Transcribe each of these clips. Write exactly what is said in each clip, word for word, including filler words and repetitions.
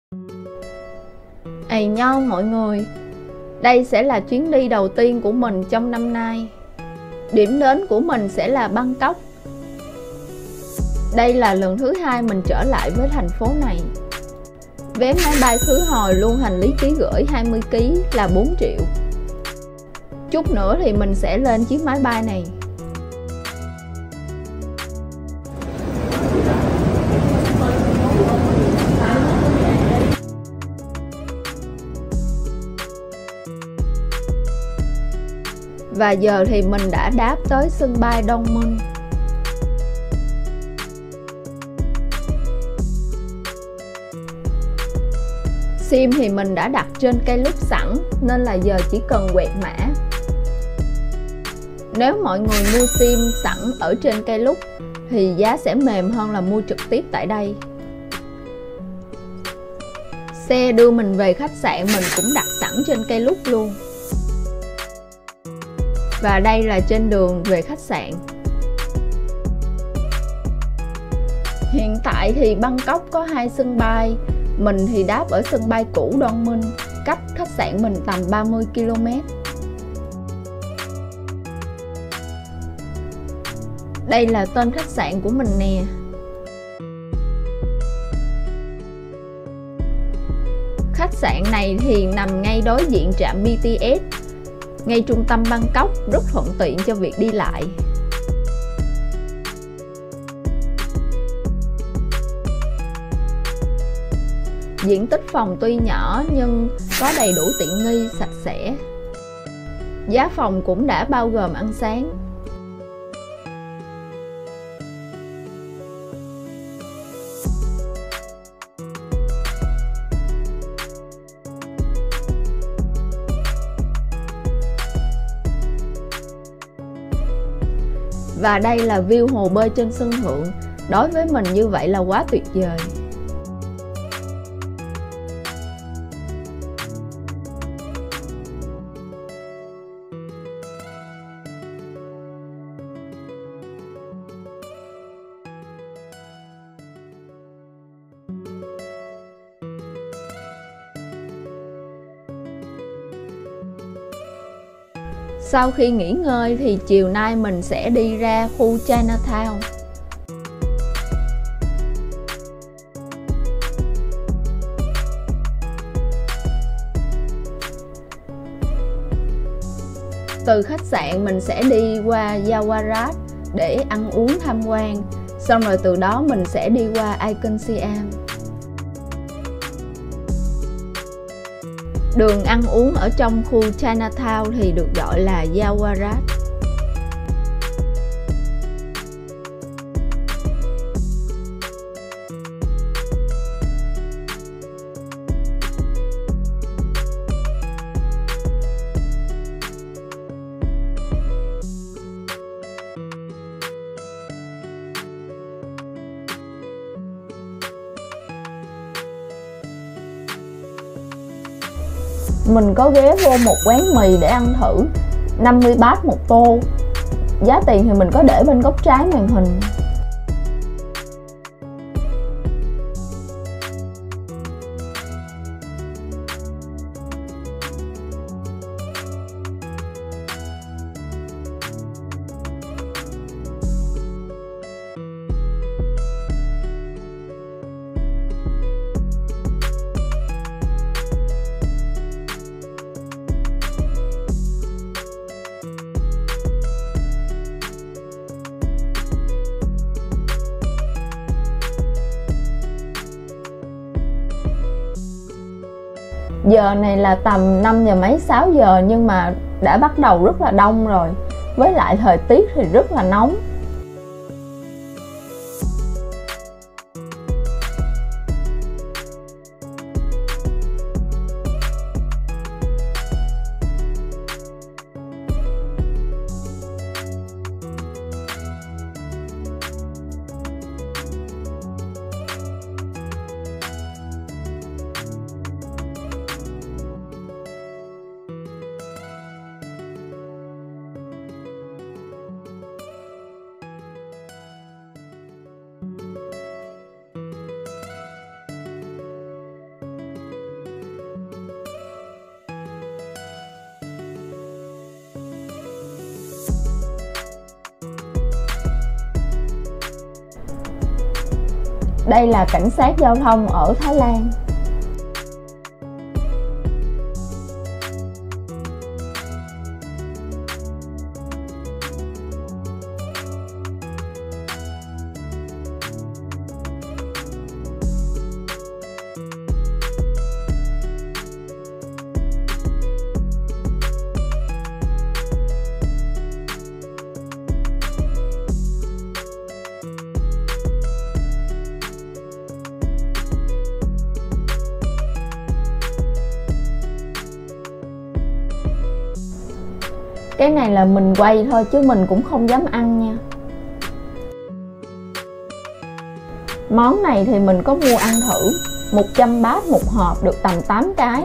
Ầy nhau mọi người, đây sẽ là chuyến đi đầu tiên của mình trong năm nay. Điểm đến của mình sẽ là Bangkok. Đây là lần thứ hai mình trở lại với thành phố này. Vé máy bay khứ hồi luôn hành lý ký gửi hai mươi ki lô gam là bốn triệu. Chút nữa thì mình sẽ lên chiếc máy bay này. Và giờ thì mình đã đáp tới sân bay Don Mun. Sim thì mình đã đặt trên cây lúc sẵn nên là giờ chỉ cần quẹt mã. Nếu mọi người mua sim sẵn ở trên cây lúc thì giá sẽ mềm hơn là mua trực tiếp tại đây. Xe đưa mình về khách sạn mình cũng đặt sẵn trên cây lúc luôn. Và đây là trên đường về khách sạn. Hiện tại thì Bangkok có hai sân bay. Mình thì đáp ở sân bay cũ Don Mun, cách khách sạn mình tầm ba mươi ki lô mét. Đây là tên khách sạn của mình nè. Khách sạn này thì nằm ngay đối diện trạm bê tê ét, ngay trung tâm Bangkok, rất thuận tiện cho việc đi lại. Diện tích phòng tuy nhỏ nhưng có đầy đủ tiện nghi, sạch sẽ. Giá phòng cũng đã bao gồm ăn sáng. Và đây là view hồ bơi trên sân thượng. Đối với mình như vậy là quá tuyệt vời. Sau khi nghỉ ngơi thì chiều nay mình sẽ đi ra khu Chinatown. Từ khách sạn mình sẽ đi qua Yaowarat để ăn uống tham quan. Xong rồi từ đó mình sẽ đi qua Icon Siam. Đường ăn uống ở trong khu Chinatown thì được gọi là Yaowarat. Mình có ghé vô một quán mì để ăn thử, năm mươi baht một tô. Giá tiền thì mình có để bên góc trái màn hình. Giờ này là tầm năm giờ mấy, sáu giờ nhưng mà đã bắt đầu rất là đông rồi. Với lại thời tiết thì rất là nóng. Đây là cảnh sát giao thông ở Thái Lan. Cái này là mình quay thôi chứ mình cũng không dám ăn nha. Món này thì mình có mua ăn thử, một trăm bát một hộp, được tầm tám cái.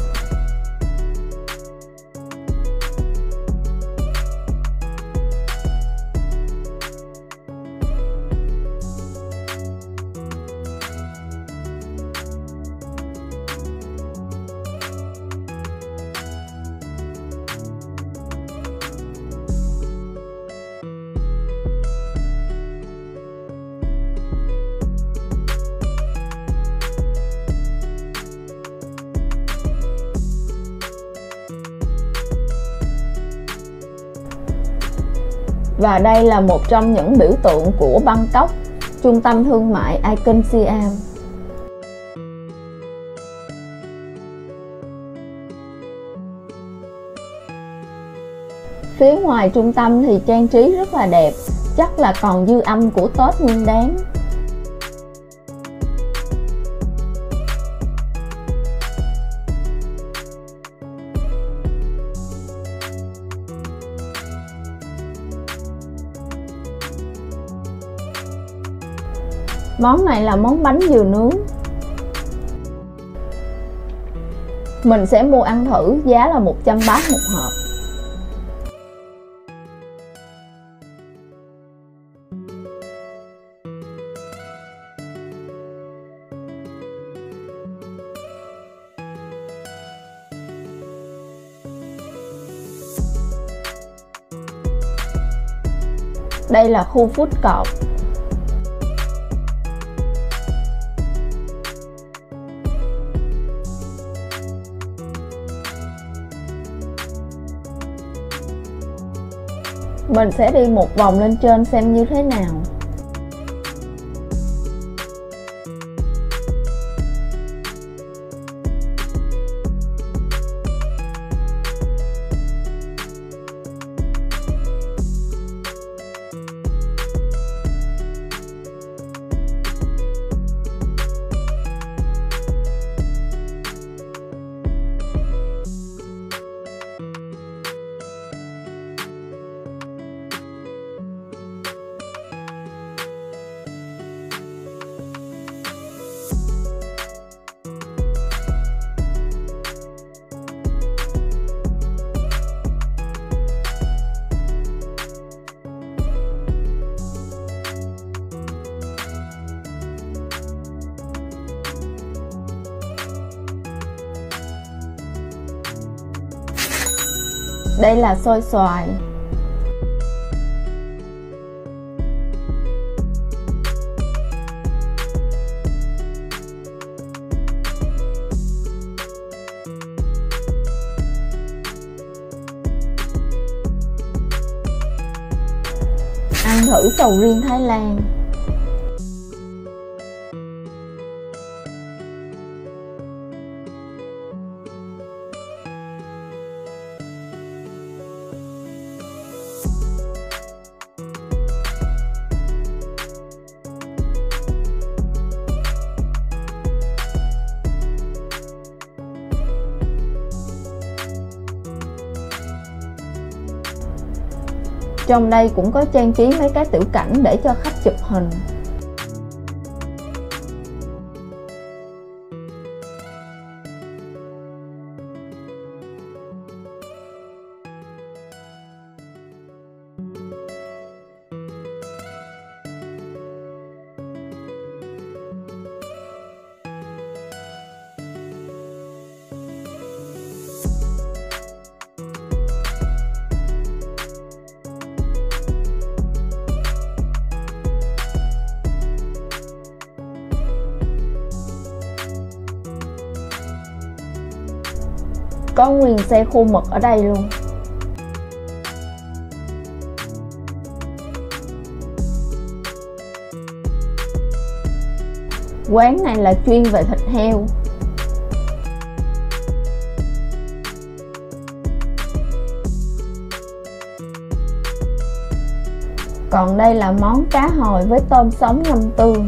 Và đây là một trong những biểu tượng của Bangkok, trung tâm thương mại Icon Siam. Phía ngoài trung tâm thì trang trí rất là đẹp, chắc là còn dư âm của Tết Nguyên Đán. Món này là món bánh dừa nướng. Mình sẽ mua ăn thử, giá là một trăm bát một hộp. Đây là khu food court. Mình sẽ đi một vòng lên trên xem như thế nào. Đây là xôi xoài. Ăn thử sầu riêng Thái Lan. Trong đây cũng có trang trí mấy cái tiểu cảnh để cho khách chụp hình. Có nguyên xe khô mực ở đây luôn. Quán này là chuyên về thịt heo. Còn đây là món cá hồi với tôm sống ngâm tương.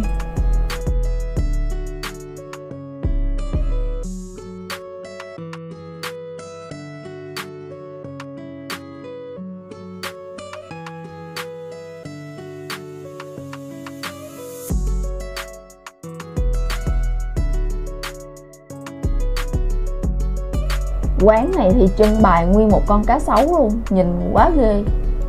Quán này thì trưng bày nguyên một con cá sấu luôn, nhìn quá ghê.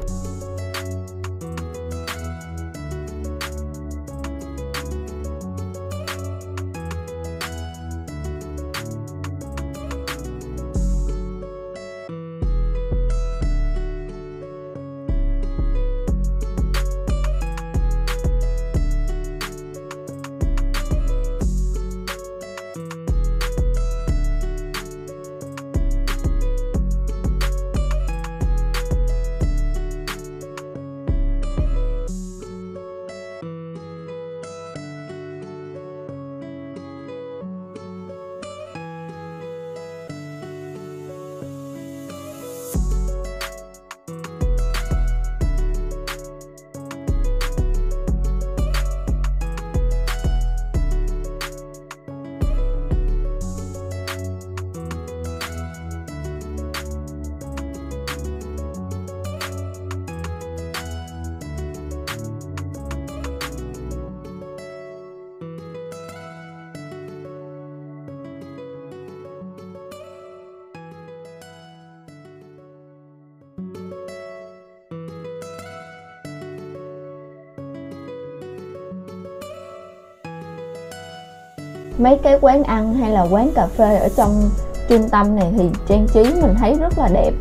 Mấy cái quán ăn hay là quán cà phê ở trong trung tâm này thì trang trí mình thấy rất là đẹp.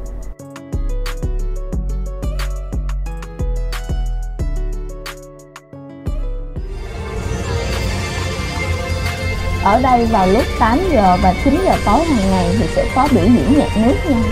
Ở đây vào lúc tám giờ và chín giờ tối hàng ngày thì sẽ có biểu diễn nhạc nước nha.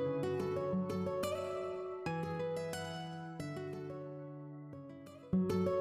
Thank you.